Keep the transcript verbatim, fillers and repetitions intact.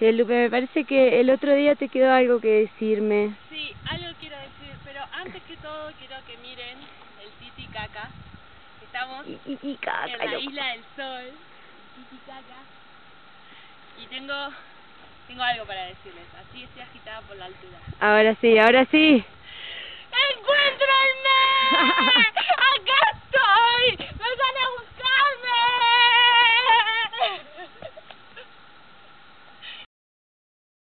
Che, Lupe, me parece que el otro día te quedó algo que decirme. Sí, algo quiero decir, pero antes que todo quiero que miren el Titicaca. Estamos Y, y, y caca, en la loco. Isla del Sol, Titicaca, y tengo, tengo algo para decirles, así estoy agitada por la altura. Ahora sí, ahora sí. ¡Encuéntrenme!